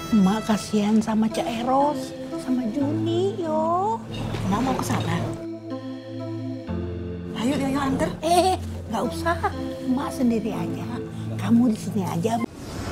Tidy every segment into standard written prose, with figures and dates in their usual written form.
Mak kasihan sama Cak Eros, sama Juni, yo. Mak mau ke sana. Ayo, yuk anter. Nggak usah. Mak sendiri aja. Kamu di sini aja.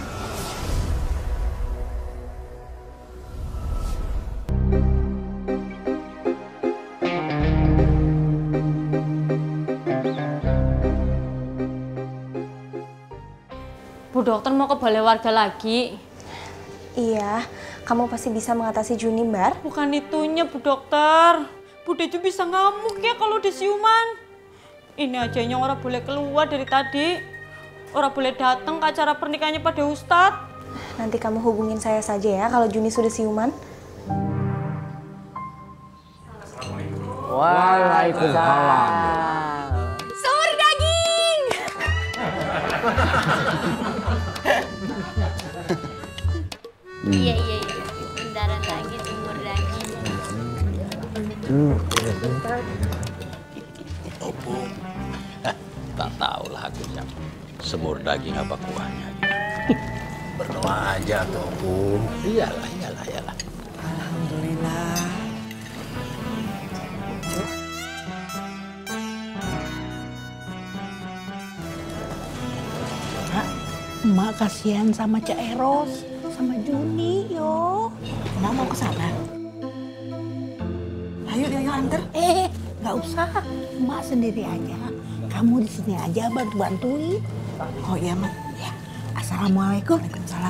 Bu dokter mau ke balai warga lagi. Iya, kamu pasti bisa mengatasi Juni, Mbar. Bukan itunya, Bu dokter. Bu Deju bisa ngamuk ya kalau di siuman. Ini aja yang orang boleh keluar dari tadi. Orang boleh datang ke acara pernikahannya pada Ustadz. Nanti kamu hubungin saya saja ya kalau Juni sudah siuman. Waalaikumsalam. Sumur daging! Iya. Bentaran lagi sumur daging. Opung, tak tahulah aku yang semur daging apa kuahnya. Berdoa aja tuh, Opung. Iyalah. Alhamdulillah. Mak kasihan sama Cak Eros, sama Juni, yo. Mak mau ke sana. Ayo, yuk anter. Nggak usah. Mak sendiri aja. Kamu di sini aja bantuin. Oh iya, Mak. Ya. Assalamualaikum. Waalaikumsalam.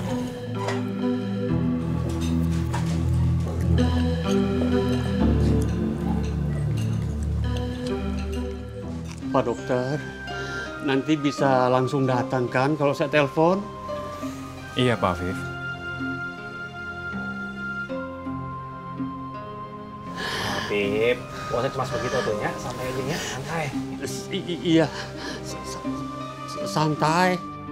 Pak dokter, nanti bisa langsung datang kan kalau saya telepon? Iya Pak Afif. Afif, usah cuma begitu tuh ya, santai aja ya, santai. Iya, santai.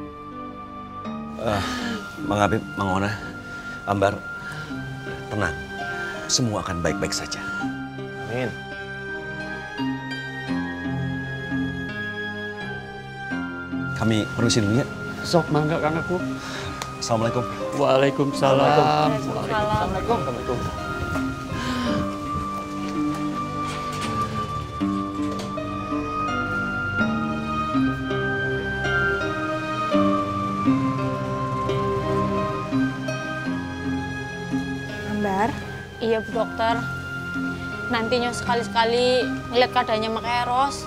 Mang Habib, Mang Ona, Ambar, tenang. Semua akan baik-baik saja. Amin. Kami permisi dulu ya. Sok mangga Kang aku. Assalamualaikum. Waalaikumsalam. Assalamualaikum. Mbar, Iya, Bu dokter. Nantinya sekali-sekali ngeliat keadaannya Mak Eros.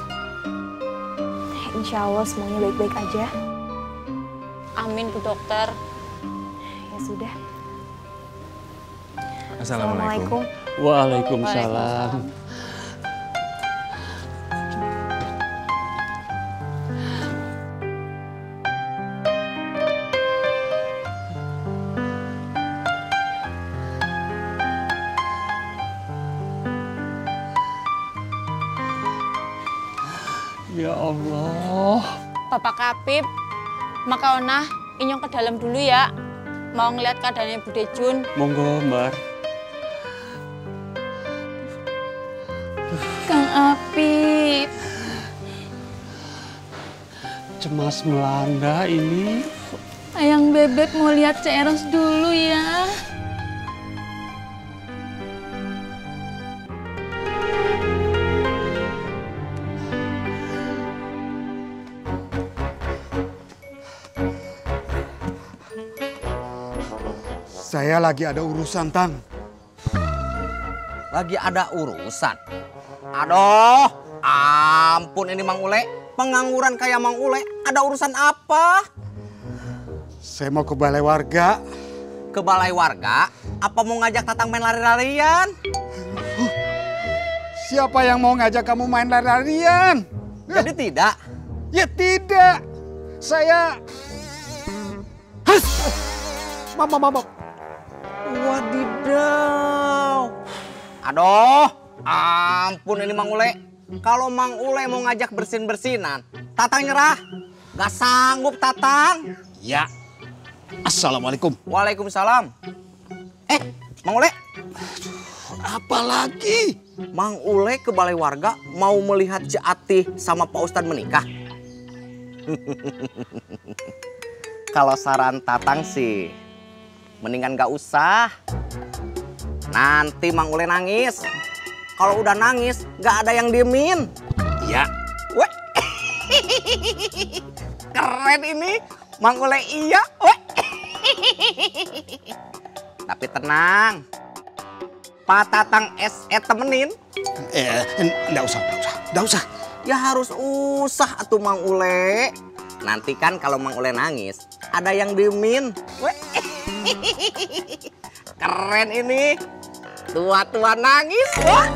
insya Allah semuanya baik-baik aja. Amin, Bu dokter. Ya sudah. Assalamualaikum. Waalaikumsalam. Ya Allah. Bapak Kapip, Maka Ona, Inyong ke dalam dulu ya. Mau ngeliat keadaannya Bu Dejun. Monggo, Mbar. Kang Apip. Cemas melanda ini. Ayang Bebek mau lihat Cek Eros dulu ya. Saya lagi ada urusan, Tang. Lagi ada urusan? Aduh, ampun ini Mang Ule. Pengangguran kayak Mang Ule, ada urusan apa? Saya mau ke balai warga. Ke balai warga? Apa mau ngajak Tatang main lari-larian? Siapa yang mau ngajak kamu main lari-larian? Jadi tidak? Ya tidak. Saya... Mama. Wadidaw. Aduh, ampun ini Mang Ule. Kalau Mang Ule mau ngajak bersin-bersinan, Tatang nyerah. Gak sanggup Tatang. Ya. Assalamualaikum. Waalaikumsalam. Mang Ule. Apa lagi? Mang Ule ke balai warga mau melihat Cik Atih sama Pak Ustadz menikah. Kalau saran Tatang sih, mendingan gak usah. Nanti Mang Ule nangis. Kalau udah nangis, gak ada yang diemin. Iya. Weh. Keren ini, Mang Ule iya. Weh. Tapi tenang, Pak Tatang SE temenin. Nggak usah. Ya harus usah atuh Mang Ule. Nanti kan kalau Mang Ule nangis, ada yang diemin. Weh. Keren ini. Tua-tua nangis. Wah.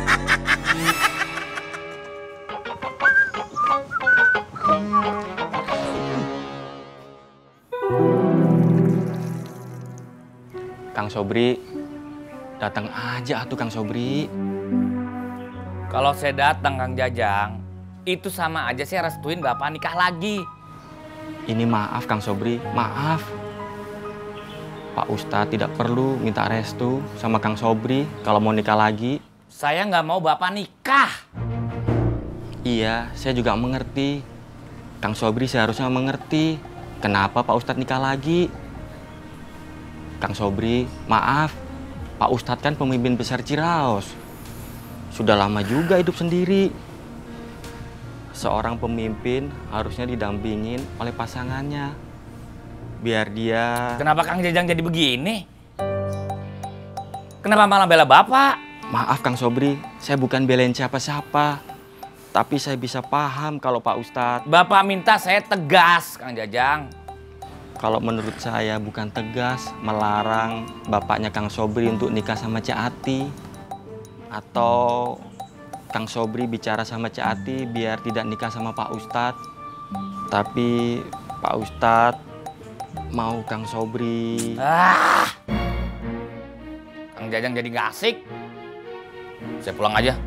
Kang Sobri, datang aja atuh Kang Sobri. Kalau saya datang Kang Jajang, itu sama aja saya restuin Bapak nikah lagi. Ini maaf Kang Sobri, maaf. Pak Ustadz tidak perlu minta restu sama Kang Sobri kalau mau nikah lagi. Saya nggak mau Bapak nikah. Iya, saya juga mengerti. Kang Sobri seharusnya mengerti kenapa Pak Ustadz nikah lagi. Kang Sobri, maaf. Pak Ustadz kan pemimpin besar Ciraos. Sudah lama juga hidup sendiri. Seorang pemimpin harusnya didampingin oleh pasangannya. Biar dia... Kenapa Kang Jajang jadi begini? Kenapa malah bela Bapak? Maaf Kang Sobri, saya bukan belain siapa-siapa. Tapi saya bisa paham kalau Pak Ustadz... Bapak minta saya tegas, Kang Jajang. Kalau menurut saya bukan tegas, melarang bapaknya Kang Sobri untuk nikah sama Cik Ati. Atau Kang Sobri bicara sama Cik Ati biar tidak nikah sama Pak Ustadz. Tapi Pak Ustadz mau Kang Sobri. Kang Jajang jadi gak asik. Saya pulang aja.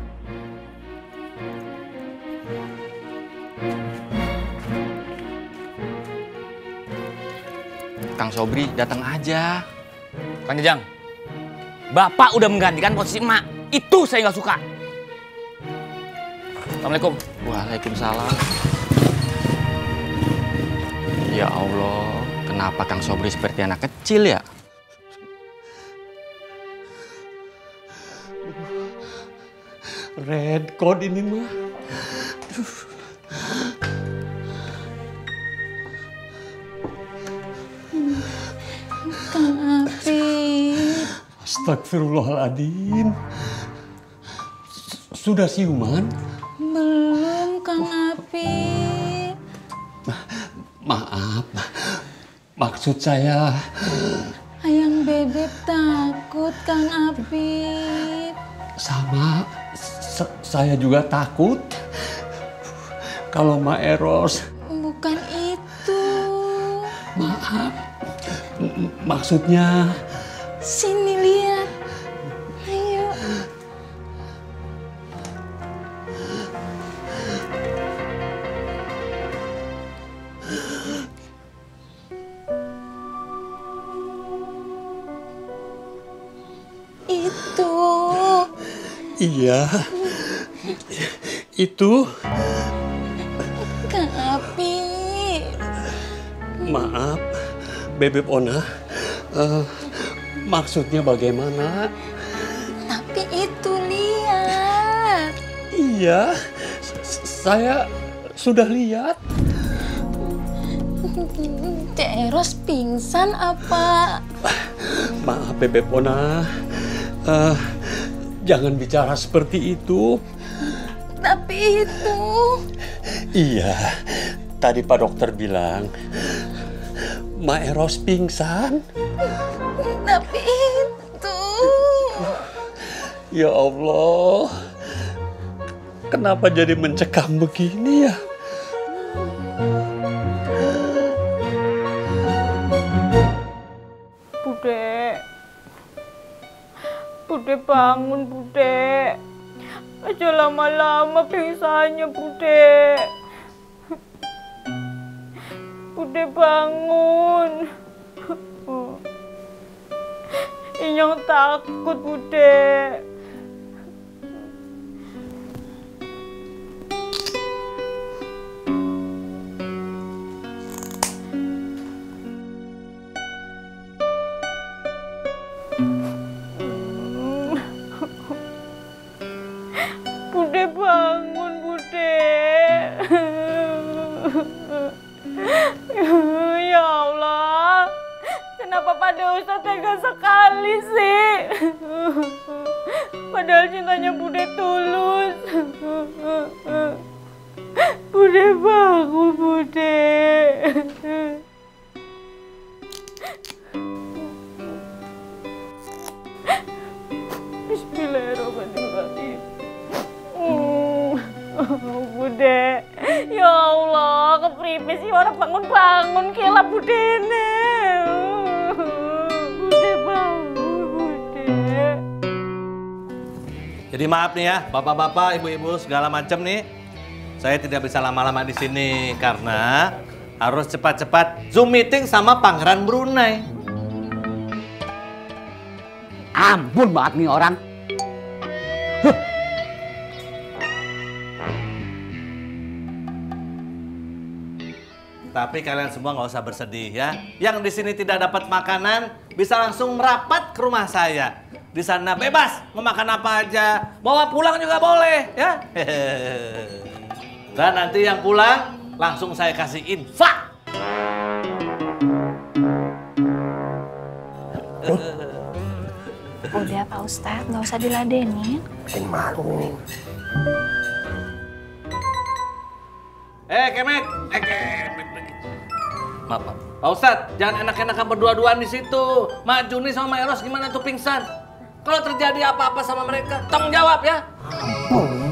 Kang Sobri datang aja. Kang Jajang, Bapak udah menggantikan posisi emak. Itu saya nggak suka. Assalamualaikum. Waalaikumsalam. Ya Allah, kenapa Kang Sobri seperti anak kecil ya? Red code ini mah. Kang Apip. Astagfirullahaladzim. Sudah siuman? Belum, Kang Apip. Maaf. Maksud saya... Ayang Bebek takut, Kang Apip. Sama. Saya juga takut. Kalau Ma Eros... Bukan itu. Maaf. Maksudnya... Sini lihat. Ayo. Itu. Iya. Itu. Kang Apip. Maaf, Bebek Ona. Maksudnya bagaimana? Tapi itu lihat. Iya, saya sudah lihat. Cek Eros pingsan apa? Maaf Bebek Ona. Jangan bicara seperti itu. Tapi itu. Iya, tadi Pak Dokter bilang Ma Eros pingsan. Tapi itu. Ya Allah, kenapa jadi mencekam begini ya? Bude bangun, Bude. Aja lama-lama pingsannya, Bude. Bude bangun. Inyong takut, Bude. Bude bangun, Bude. Ya Allah, kenapa pada Ustadz tega sekali sih? Padahal cintanya Bude tulus. Bude bangun, Bude. Bismillahirrahmanirrahim. Bude, ya Allah, kepripe sih orang bangun-bangun kela Budene. Bude bangun, Bude. Jadi maaf nih ya, bapak-bapak, ibu-ibu segala macam nih. Saya tidak bisa lama-lama di sini karena harus cepat-cepat Zoom meeting sama Pangeran Brunei. Ampun banget nih orang. Tapi kalian semua nggak usah bersedih ya. Yang di sini tidak dapat makanan bisa langsung merapat ke rumah saya. Di sana bebas mau makan apa aja, bawa pulang juga boleh ya. Dan nanti yang pulang langsung saya kasih infak. Udah Pak Ustadz, nggak usah diladenin. Bikin malu nih. Kemet, Kemet. Maaf, Pak Ustadz, jangan enak-enakan berdua-duaan di situ. Mak Juni sama Mak Eros gimana tuh pingsan? Kalau terjadi apa-apa sama mereka, tanggung jawab ya.